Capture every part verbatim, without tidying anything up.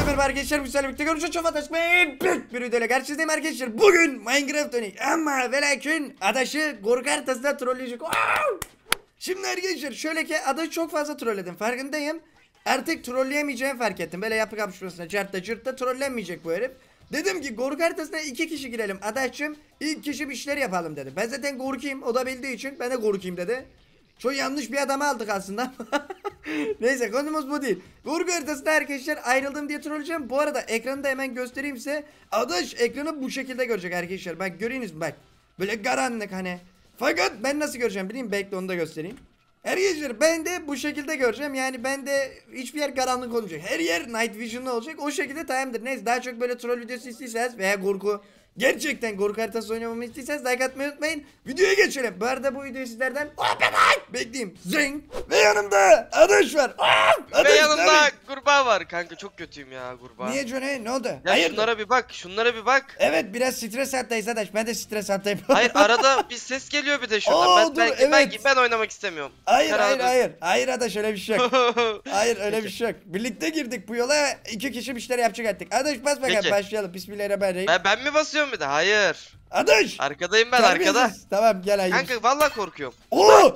merhaba arkadaşlar, güzel birlikte görüşürüz. Çok fantastik bir videoyla karşınızdayım arkadaşlar. Bugün Minecraft oynayacak ama ve lakin adaşı korku haritasında trolleyecek. Şimdi arkadaşlar şöyle ki adaşı çok fazla trolledim, farkındayım. Artık trolleyemeyeceğimi fark ettim. Böyle yapı kapışmasına cartta cırtta trollenmeyecek bu herif. Dedim ki korku haritasına iki kişi girelim. Adaşım ilk kişi bir işler yapalım dedi. Ben zaten korkayım, o da bildiği için ben de korkayım dedi. Çok yanlış bir adamı aldık aslında. Neyse, konumuz bu değil. Korku haritasında arkadaşlar ayrıldım diye trolleyeceğim. Bu arada ekranı da hemen göstereyim size. Adaş ekranı bu şekilde görecek arkadaşlar. Bak görüyorsunuz mu? Bak. Böyle karanlık hani. Fakat ben nasıl göreceğim bileyim, bekle onu da göstereyim. Arkadaşlar ben de bu şekilde göreceğim. Yani ben de hiçbir yer karanlık olmayacak. Her yer night vision'lı olacak. O şekilde tamamdır. Neyse, daha çok böyle troll videosu istiyorsanız veya korku, gerçekten korku haritası oynamamı istiyorsanız like atmayı unutmayın. Videoya geçelim. Bu arada bu videoyu sizlerden bekleyeyim. Zing. Ve yanımda Adaş var. Adaş, ve yanımda tabii. kurbağa var kanka, çok kötüyüm ya kurbağa. Niye Johnny, ne oldu? Ya Hayır. şunlara bir bak, şunlara bir bak. Evet, biraz stres hattayız Adaş. Ben de stres hattayım. Hayır, arada bir ses geliyor bir de şuradan. Oo, ben, dur, ben, evet. ben, ben oynamak istemiyorum. Hayır Karar hayır ver. hayır. Hayır Adaş, öyle bir şey yok. Hayır, öyle bir şey yok. Birlikte girdik bu yola. İki kişi bir şeyler yapacak artık. Adaş bas bakalım, Peki. başlayalım. Bismillahirrahmanirrahim. ben, ben mi basıyorum bir de? Hayır. Adaş. Arkadayım ben, Terbiyesiz. arkada. Tamam gel hayır. Kanka vallahi korkuyorum. Oo!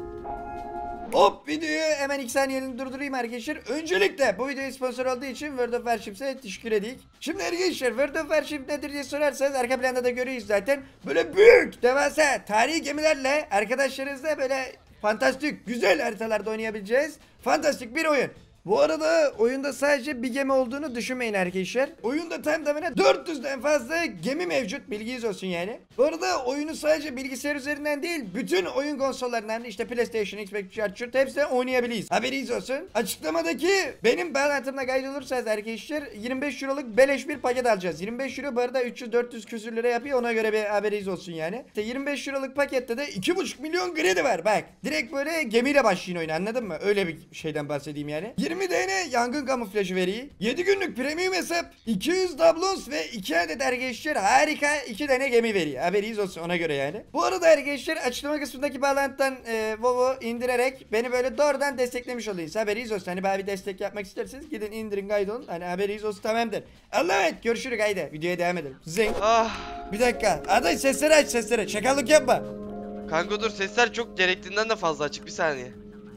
Hop, videoyu hemen iki saniyeliğine durdurayım arkadaşlar. Öncelikle bu videoyu sponsor olduğu için World of Warships'e teşekkür edeyim. Şimdi arkadaşlar World of Warship nedir diye sorarsanız arka planda da görüyoruz zaten. Böyle büyük, devasa, tarihi gemilerle arkadaşlarınızla böyle fantastik, güzel haritalarda oynayabileceğiz. Fantastik bir oyun. Bu arada oyunda sadece bir gemi olduğunu düşünmeyin arkadaşlar. Oyunda tam tamına dört yüzden fazla gemi mevcut, bilginiz olsun yani. Bu arada oyunu sadece bilgisayar üzerinden değil, bütün oyun konsollarından, işte PlayStation, Xbox, Charger hepsine oynayabiliriz. Haberiniz olsun. Açıklamadaki benim bağlantımla kaydolursanız arkadaşlar yirmi beş euroluk beleş bir paket alacağız. yirmi beş euro bu arada üç yüz dört yüz küsür lira yapıyor, ona göre bir haberiniz olsun yani. İşte yirmi beş euroluk pakette de iki buçuk milyon kredi var bak. Direkt böyle gemiyle başlayın oyunu, anladın mı? Öyle bir şeyden bahsedeyim yani. yirmi tane yangın kamuflajı veriyor. yedi günlük premium hesap, iki yüz dablons ve iki adet arkadaşlar harika iki tane gemi veriyor. Haberiniz olsun ona göre yani. Bu arada arkadaşlar açıklama kısmındaki bağlantıdan e, WoW'u indirerek beni böyle doğrudan desteklemiş oluyorsunuz. Haberiniz olsun. Hani bana bir destek yapmak isterseniz gidin indirin, kaydolun. Hani haberiniz olsun, tamamdır. Allah'a emanet, görüşürüz, haydi videoya devam edelim. Zing. Ah. Bir dakika. Aday sesleri aç, sesleri. Çakallık yapma. Kanka dur, sesler çok gerektiğinden de fazla açık, bir saniye.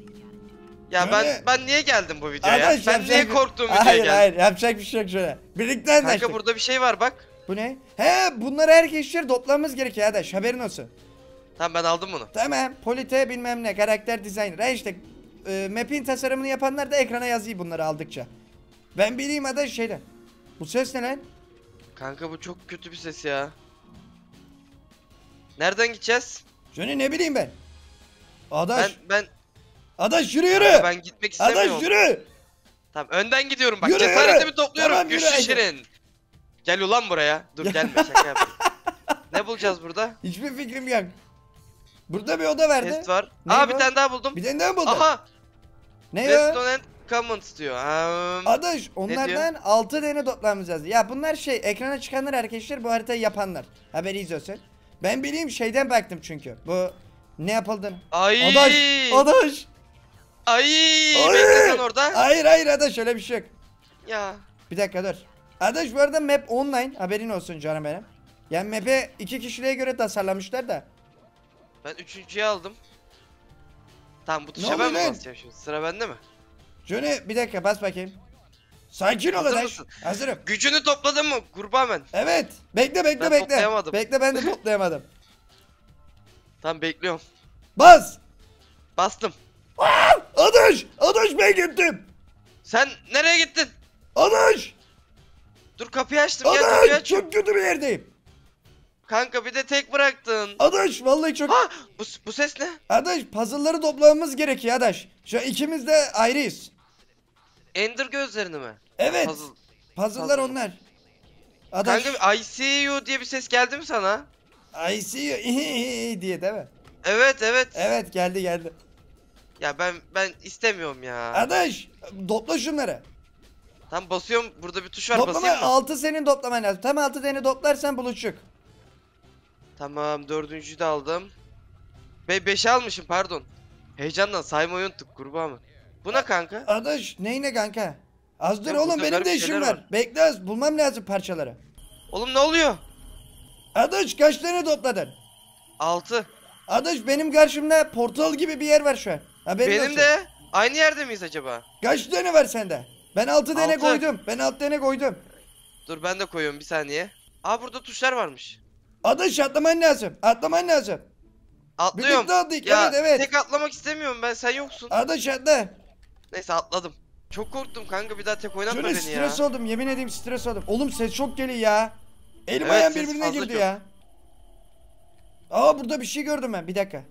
Ya Şöyle- ben ben niye geldim bu videoya? Adaş, Ben yapacak niye bir- korktuğum videoya Hayır geldim? hayır, yapacak bir şey yok şöyle. Birlikte anlaştık. Kanka burada bir şey var bak. Bu ne? He, bunları arkadaşlar toplamamız gerekiyor Adaş, haberin olsun. Tamam, ben aldım bunu. Tamam, polite bilmem ne, karakter designer. Ha işte e, map'in tasarımını yapanlar da ekrana yazıyor bunları aldıkça. Ben bileyim Adaş şeyden. Bu ses ne lan? Kanka bu çok kötü bir ses ya. Nereden gideceğiz? Johnny ne bileyim ben. Adaş. Ben ben Adaş yürü yürü. ben gitmek istemiyorum. Adaş yürü. Tamam, önden gidiyorum bak. Yürü, Cesaretimi yürü. topluyorum. Tamam, yürü, Güçlü haydi. Şirin. Gel ulan buraya. Dur gelme, şaka yapayım. Ne bulacağız burada? Hiçbir fikrim yok. Burada bir oda verdi. Test var. Ne Aa bu? bir tane daha buldum. Bir tane daha buldum. Aha. Ne ya? Restaurant comments diyor. Um, Adaş onlardan altı tane toplamamız lazım. Ya bunlar şey, ekrana çıkanlar arkadaşlar, bu haritayı yapanlar. Haberiniz olsun. Ben bileyim, şeyden baktım çünkü. Bu ne yapıldığını. Ay. Adaş. Adaş. Ay. Ay. Bekle sen orada. Hayır hayır Adaş, öyle bir şey yok. Ya. Bir dakika dur. Adaş bu arada map online, haberin olsun canım benim. Yani map'e iki kişiliğe göre tasarlamışlar da. Ben üçüncüyü aldım. Tamam, bu Ne tuşa ben oluyor mi lan? basacağım şimdi? Sıra bende mi? Johnny bir dakika, bas bakayım. Sakin ol Hazır Adaş. mısın? Hazırım. Gücünü topladın mı kurbağa ben? Evet. Bekle bekle Ben bekle. toplayamadım. Bekle, ben de toplayamadım. Tamam, bekliyorum. Bas. Bastım. Adaş. Adaş ben gittim. Sen nereye gittin? Adaş. Dur, kapıyı açtım, gel kapıyı Adaş aç. çok kötü bir yerdeyim. Kanka bir de tek bıraktın. Adaş vallahi çok... Ha, bu, bu ses ne? Adaş puzzle'ları toplamamız gerekiyor Adaş. Şu an ikimiz de ayrıyız. Ender gözlerini mi? Evet. Puzzle. Puzzle'lar Puzzle. onlar. Adaş. Kanka I see you diye bir ses geldi mi sana? I see you diye değil mi? Evet evet. Evet, geldi geldi. Ya ben ben istemiyorum ya. Adaş topla şunları. Tam basıyorum, burada bir tuş var, Toplama, basayım mı? altı senin toplaman lazım. Tam altı tane toplarsan buluşuk. Tamam, dördüncüyü de aldım. Be beşi almışım, pardon. Heyecandan saymayı unuttuk kurbağa mı? Bu ne kanka? Adaş neyine kanka? Az dur Ya oğlum, burada benim garip de işim şeyler var. var. Bekle az, bulmam lazım parçaları. Oğlum ne oluyor? Adaş kaç tane topladın? Altı. Adaş benim karşımda portal gibi bir yer var şu an. Haberin Benim olsun. de. Aynı yerde miyiz acaba? Kaç tane var sende? Ben altı tane Altı. koydum. Ben altı tane koydum. Dur ben de koyuyorum bir saniye. Aa burada tuşlar varmış. Adaş atlaman lazım. Atlaman lazım. Atlıyorum. Birlikte atlayık. Ya Evet evet. tek atlamak istemiyorum ben, sen yoksun. Adaş atla. Neyse atladım. Çok korktum kanka, bir daha tek oynatma Şöyle beni ya. stres oldum, yemin edeyim stres oldum. Oğlum ses çok geliyor ya. Elim Evet, ayağım ses birbirine fazla girdi çok. ya. Aa burada bir şey gördüm ben, bir dakika.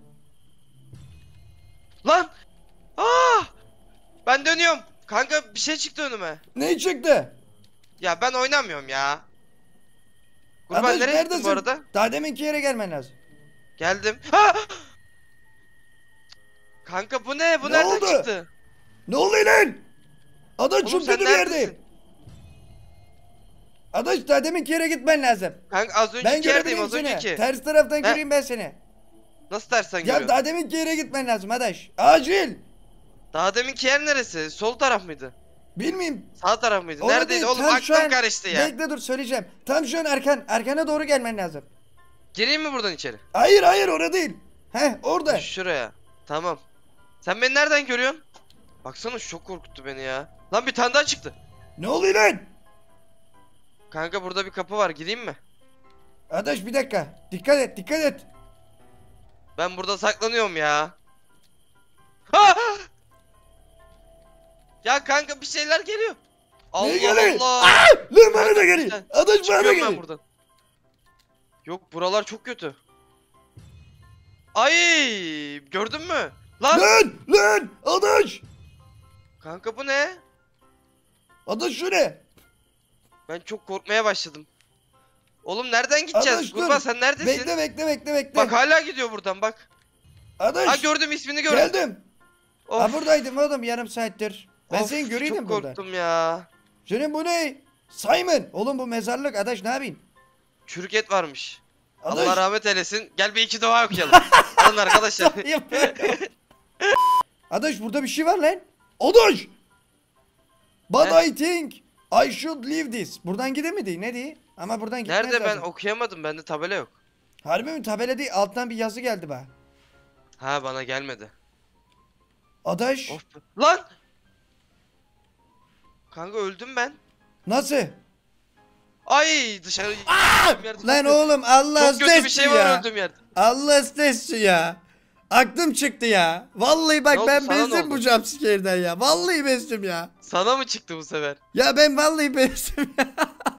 Lan! Aa! Ben dönüyorum. Kanka bir şey çıktı önüme. Ne çıktı? Ya ben oynamıyorum ya. Kurban Adaş nereye gittin neredesin? bu arada? Daha deminki yere gelmen lazım. Geldim. Ha! Kanka bu ne? Bu Ne nereden oldu? çıktı? Ne oluyor lan? Adaş Oğlum çok sen kötü bir yerdeyim. neredesin? Adaş daha deminki yere gitmen lazım. Kanka az Ben önceki yerdeyim, görebileyim az seni. önceki. Ters taraftan He? göreyim ben seni. Nasıl tersten Ya görüyorsun? daha deminki yere gitmen lazım Adaş. Acil. Daha deminki yer neresi? Sol taraf mıydı? Bilmeyeyim. Sağ taraf mıydı? Orada Neredeydi değil, oğlum? tam şu Aklım an- karıştı ya. Bekle dur söyleyeceğim. Tam şu an arkan. Arkana doğru gelmen lazım. Gireyim mi buradan içeri? Hayır hayır orada değil. Heh orada. Şuraya. Tamam. Sen beni nereden görüyorsun? Baksana şu çok korkuttu beni ya. Lan bir tane daha çıktı. Ne oluyor lan? Kanka burada bir kapı var, gireyim mi? Adaş bir dakika. Dikkat et dikkat et. Ben burada saklanıyorum ya. Ha! Ya kanka bir şeyler geliyor. Allah Ne geliyor? Allah. Aa! Lan bana da Kanka, geliyor. sen- Adaş bana da Çıkıyorum ben geliyor. buradan. Yok buralar çok kötü. Ay gördün mü? Lan Lan lan Adaş. kanka bu ne? Adaş şu ne? Ben çok korkmaya başladım. Oğlum nereden gideceğiz? Adaş, Kurban dur. sen neredesin? Bekle bekle bekle bekle. Bak hala gidiyor buradan bak. Adaş. Ha gördüm, ismini gördüm. Geldim. Of, Ha buradaydım oğlum yarım saattir. Ben of, seni göreydim çok burada. korktum ya. Senin bu ne? Simon. Oğlum bu mezarlık Adaş ne yapayım? Çürük et varmış. Adaş. Allah rahmet eylesin. Gel bir iki dua okuyalım. Alın arkadaşlar. Adaş burada bir şey var lan. Adaş. But Ne? I think I should leave this. Buradan gidemedi ne diye? Ama buradan gitmez Nerede, ben lazım. okuyamadım, bende tabela yok. Harbi mi, tabela değil, alttan bir yazı geldi bana. Ha bana gelmedi. Adaş. Of. Lan! Kanka öldüm ben. Nasıl? Ay dışarı. Lan oğlum Allah Çok kötü bir şey var ya. öldüğüm yerde. Allah stres ya. Aklım çıktı ya. Vallahi bak Ne oldu, ben sana ne bezdim bu oldu? jumpscare'den ya. Vallahi bezdim ya. Sana mı çıktı bu sefer? Ya ben vallahi bezdim ya.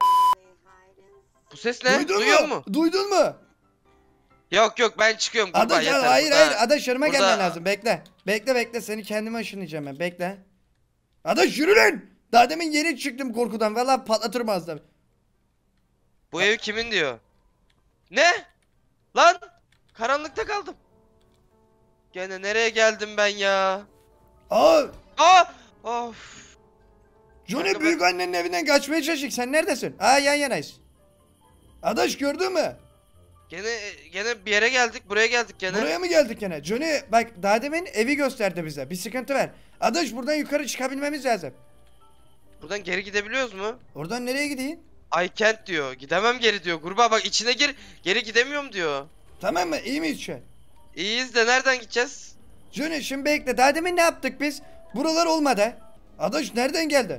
Bu ses ne? Duydun Duyuyor mu? mu? Duydun mu? Yok yok ben çıkıyorum. Kurban Adaş yeter. hayır burada. hayır Adaş yanıma burada- gelmen lazım. Bekle. Bekle bekle seni kendime ışınlayacağım ben. Bekle. Adaş yürü lan. Daha demin yeni çıktım korkudan. Vallahi patlatırım az da. Bu ev kimin diyor? Ne? Lan! Karanlıkta kaldım. Gene nereye geldim ben ya? Aa, Aa! Of. Johnny Kanka ben- büyük annenin evinden kaçmaya çalıştık. Sen neredesin? Aa yan yanayız. Adaş gördün mü? Gene gene bir yere geldik. Buraya geldik gene. Buraya mı geldik gene? Johnny bak daha demin evi gösterdi bize. Bir sıkıntı var. Adaş buradan yukarı çıkabilmemiz lazım. Buradan geri gidebiliyoruz mu? Oradan nereye gideyim? I can't diyor. Gidemem geri diyor. Kurbağa bak içine gir. Geri gidemiyorum diyor. Tamam mı? İyi miyiz şu an? İyiyiz de nereden gideceğiz? Johnny şimdi bekle. Daha demin ne yaptık biz? Buralar olmadı. Adaş nereden geldi?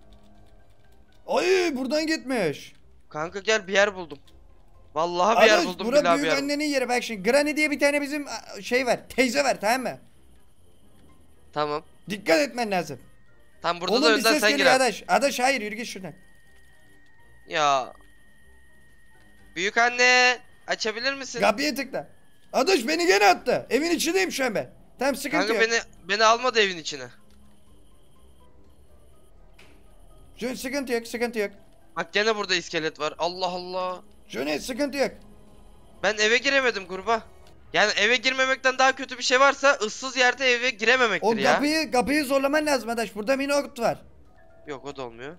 Ay buradan gitmiş. Kanka gel bir yer buldum. Vallahi bir yer Adaş buldum, bura billahi bir büyük yer. annenin yeri. Bak şimdi Granny diye bir tane bizim a, şey var. Teyze var tamam mı? Tamam. Dikkat etmen lazım. Tam burada da Oğlum bir önden ses sen geliyor gir. Adaş. Adaş hayır yürü git şuradan. Ya. Büyük anne açabilir misin? Kapıya tıkla. Adaş beni gene attı. Evin içindeyim şu an ben. Tamam sıkıntı Kanka yok. beni beni almadı evin içine. Johnny sıkıntı yok sıkıntı yok. Bak gene burada iskelet var. Allah Allah. Johnny sıkıntı yok. Ben eve giremedim kurba. Yani eve girmemekten daha kötü bir şey varsa ıssız yerde eve girememektir O ya. kapıyı kapıyı zorlaman lazım Adaş. Burada minot var. Yok o da olmuyor.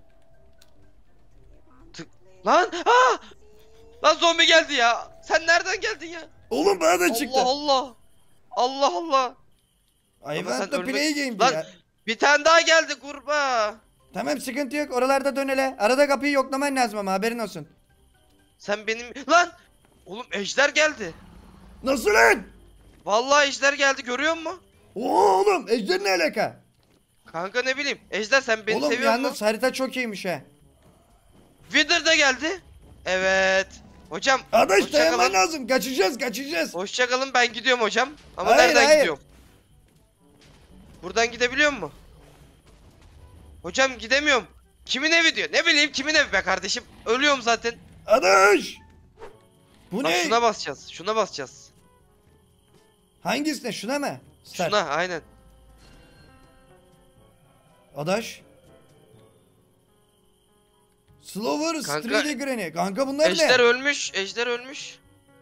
Tık. Lan! Aa! Lan zombi geldi ya. Sen nereden geldin ya? Oğlum bana da çıktı. Allah Allah. Allah Allah. I Ama want sen to ölmek- play game Lan ya. bir tane daha geldi kurba. Tamam sıkıntı yok. Oralarda dön hele. Arada kapıyı yoklaman lazım ama haberin olsun. Sen benim... Lan! Oğlum ejder geldi. Nasıl lan? Vallahi ejder geldi, görüyor musun? Oğlum ejder ne alaka? Kanka ne bileyim. Ejder sen beni Oğlum seviyor yalnız musun? harita çok iyiymiş ha. Wither da geldi. Evet. Hocam. Adaş hoşça dayanman kalın. lazım. Kaçacağız kaçacağız. Hoşça kalın, ben gidiyorum hocam. Ama Hayır, nereden hayır. gidiyorum? Buradan gidebiliyor mu? Hocam gidemiyorum. Kimin evi diyor? Ne bileyim kimin evi be kardeşim. Ölüyorum zaten. Adaş. Bu Bak ne? şuna basacağız. Şuna basacağız. Hangisine? Şuna mı? Start. Şuna aynen. Adaş. Slower Kanka- Street Granny. Kanka bunlar Ejder ne? ölmüş. Ejder ölmüş.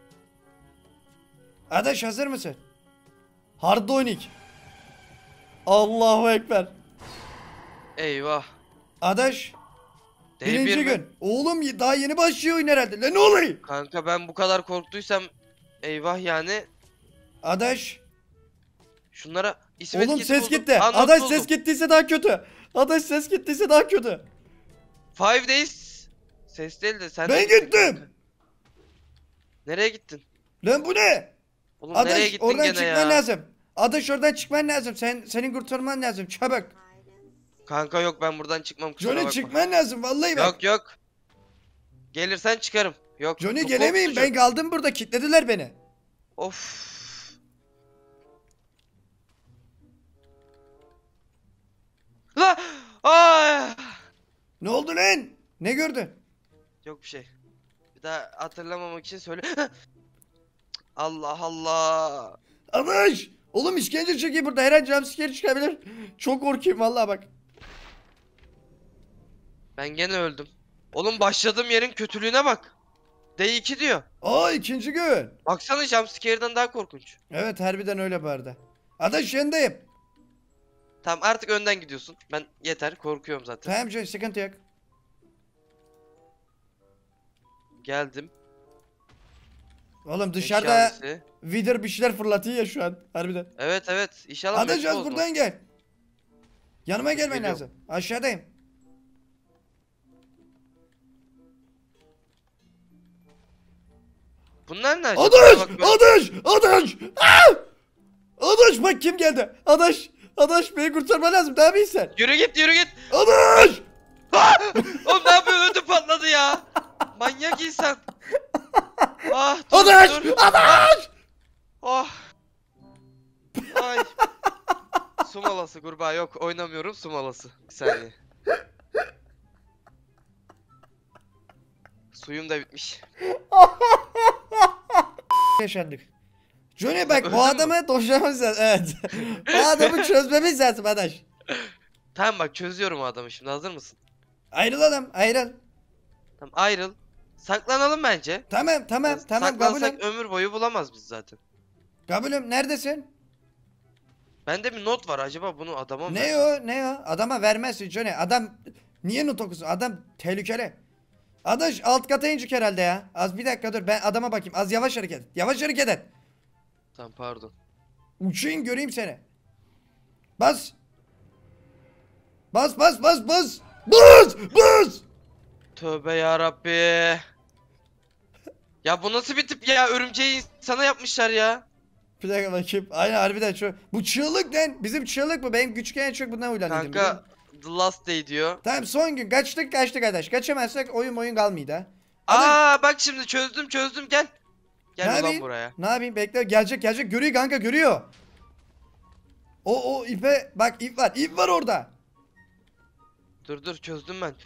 Adaş hazır mısın? Hardonik. Allahu Ekber. Eyvah. Adaş. D Birinci bir mi? gün. Oğlum daha yeni başlıyor oyun herhalde. Lan ne oluyor? Kanka ben bu kadar korktuysam eyvah yani. Adaş. Şunlara İsmet Oğlum Kit ses buldum. gitti. Aa, not Adaş buldum. ses gittiyse daha kötü. Adaş ses gittiyse daha kötü. Five Days. Ses değil de sen de Ben gittin gittim. kanka. Nereye gittin? Lan bu ne? Oğlum nereye Adaş gittin oradan gene çıkman ya? lazım. Adaş oradan çıkman lazım. Sen senin kurtarman lazım. Çabuk. Kanka yok, ben buradan çıkmam, kusura Johnny bakma. çıkman lazım vallahi bak. Yok yok. Gelirsen çıkarım. Yok. Johnny çok gelemeyim. korkutucu. Ben kaldım burada. Kilitlediler beni. Of. La! Ay! Ne oldu lan? Ne gördün? Yok bir şey. Bir daha hatırlamamak için söyle. Allah Allah. Adaş. Oğlum işkence çekiyor burada. Her an jumpscare çıkabilir. Çok korkuyorum vallahi bak. Ben gene öldüm. Oğlum başladığım yerin kötülüğüne bak. D iki diyor. Aa ikinci gün. Baksana, jumpscare'dan daha korkunç. Evet harbiden öyle bu arada. Adaş yanındayım. Tamam artık önden gidiyorsun. Ben yeter, korkuyorum zaten. Tamam Johnny sıkıntı yok. Geldim. Oğlum dışarıda Eşyalisi. Wither bir şeyler fırlatıyor ya şu an. Harbiden. Evet evet. İnşallah Adaş mutlu az oldu. buradan gel. Yanıma gelmen Geliyorum. lazım. Aşağıdayım. Bunlar ne acaba? Adaş! Bak böyle- Adaş! Adaş! Aa! Adaş bak kim geldi? Adaş! Adaş beni kurtarman lazım. Daha iyi sen. Yürü git yürü git. Adaş! Oğlum ne yapıyorsun, ödüm patladı ya. Manyak insan. Ah dur Adaş! dur. Adaş! Oh. Ay. Su molası kurbağa, yok oynamıyorum, su molası. Bir saniye. Suyum da bitmiş. Yaşandık. Johnny bak Öldün bu mü? adamı doşlamamız lazım. Evet. Bu adamı çözmemiz lazım Adaş. Tamam bak, çözüyorum o adamı şimdi, hazır mısın? Ayrılalım ayrıl. Tamam ayrıl. Saklanalım bence. Tamam tamam tamam Saklansak kabulüm. ömür boyu bulamaz biz zaten. Kabulüm neredesin? Bende bir not var, acaba bunu adama mı Ne versem? o ne o? Adama vermezsin Johnny. Adam niye not okusun? Adam tehlikeli. Adaş alt kata inecek herhalde ya. Az bir dakika dur ben adama bakayım. Az yavaş hareket et. Yavaş hareket et. Tamam pardon. Uçayım göreyim seni. Bas. Bas bas bas bas. Bas bas. Tövbe ya Rabbi. Ya bu nasıl bir tip ya? Örümceği insana yapmışlar ya. Bir dakika bakayım. Aynen harbiden şu. Bu çığlık lan. Bizim çığlık bu. Benim küçükken en çok bundan uylanıyordum. biliyor Kanka musun? The Last Day diyor. Tamam son gün. Kaçtık kaçtık adaş. Kaçamazsak oyun oyun kalmıyordu ha. Adaş, Aa bak şimdi çözdüm çözdüm, gel. ne Gel ulan yapayım? buraya. Ne yapayım? Bekle gelecek gelecek. Görüyor kanka görüyor. O o ipe bak ip var. İp var orada. Dur dur, çözdüm ben.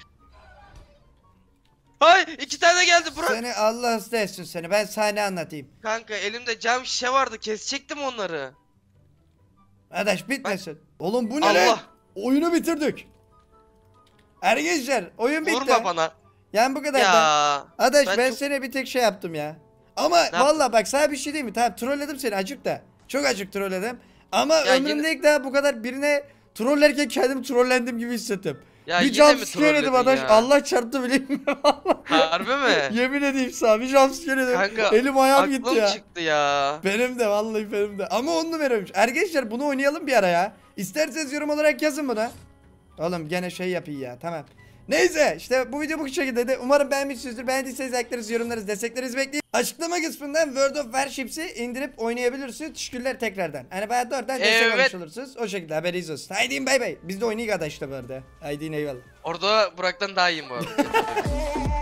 Hay iki tane geldi Burak. Seni Allah hasta etsin seni. Ben sana ne anlatayım. Kanka elimde cam şişe vardı, kesecektim onları. Adaş bitmesin. Oğlum bu ne Allah. lan? Oyunu bitirdik. Arkadaşlar oyun bitti. Vurma bana. Yani bu kadar da. Ya. Adaş ben, ben çok- seni bir tek şey yaptım ya. Ama yaptın? valla bak sana bir şey diyeyim mi? Tamam trolledim seni acık da. Çok acık trolledim. Ama Ya ömrümde yine- ilk daha bu kadar birine trollerken kendim trollendim gibi hissettim. Ya bir yine mi jumpscare yedim trolledin adaş. ya? Allah çarptı bileyim mi? Harbi mi? Yemin edeyim sana bir jumpscare yedim. Kanka Elim ayağım aklım gitti ya. çıktı ya. Benim de vallahi benim de. Ama on numaraymış. Arkadaşlar bunu oynayalım bir ara ya. İsterseniz yorum olarak yazın buna. Oğlum gene şey yapıyor ya, tamam. Neyse işte bu video bu şekilde. Umarım beğenmişsinizdir. Beğendiyseniz like'larınız, yorumlarınız, desteklerinizi bekleyin. Açıklama kısmından World of Warships'i indirip oynayabilirsiniz. Teşekkürler tekrardan. Hani bana da oradan destek Evet. olmuş olursunuz. O şekilde haberiniz olsun. Haydi bay bay. Biz de oynayık arkadaşlar bu arada. Haydi eyvallah. Orada Burak'tan daha iyiyim bu arada.